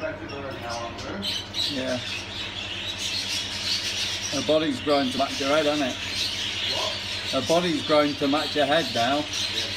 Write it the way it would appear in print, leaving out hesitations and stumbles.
Yeah. Her body's grown to match her head, hasn't it? What? Her body's grown to match her head now. Yeah.